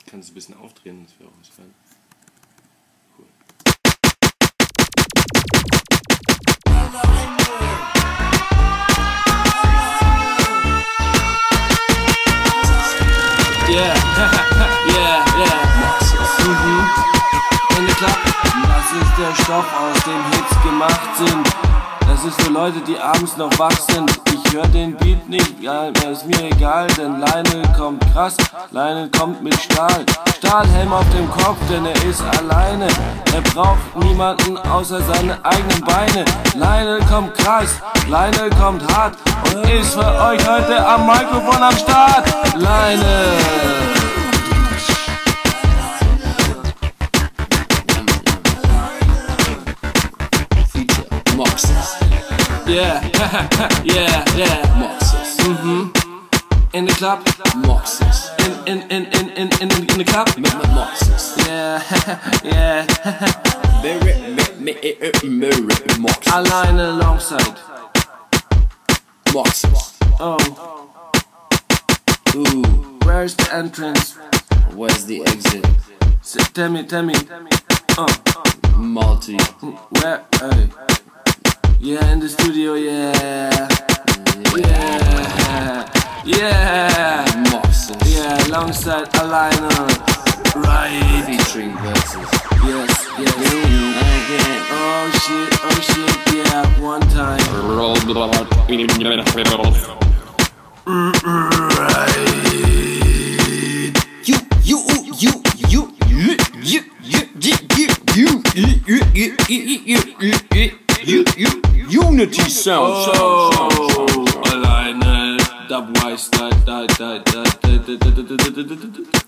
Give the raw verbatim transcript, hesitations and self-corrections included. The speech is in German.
Kannst du ein bisschen aufdrehen, das wäre auch was fein. Cool. Yeah, yeah, yeah. Mhm. Ende klar. Das ist der Stoff, aus dem Hits gemacht sind. Das ist für Leute, die abends noch wach sind. Ich höre den Beat nicht, ja, ist mir egal, denn Lionel kommt krass, Lionel kommt mit Stahl. Stahlhelm auf dem Kopf, denn er ist alleine. Er braucht niemanden außer seine eigenen Beine. Lionel kommt krass, Lionel kommt hart und ist für euch heute am Mikrofon am Start. Lionel. Yeah, yeah, yeah. Moxes. Mhm. In the club. Moxes. In in in in in in in the club. Moxes. Yeah, yeah. Moxes. Alleine alongside. Moxes. Oh, Ooh. where's the entrance? Where's the exit? S tell me, tell me. Oh, Multi. where? Hey. Yeah, in the studio. Yeah, yeah, yeah. Moxes. Yeah, alongside Alleine. Right. Featuring verses. Yes, yes. Oh shit, oh shit, yeah, one time. Right. You, you, you, you, you, you, you, you, you, you, you, you, Unity sound. Oh, Alleine, Dubwise, da, da, da, da, da, da, da, da, da, da, da, da.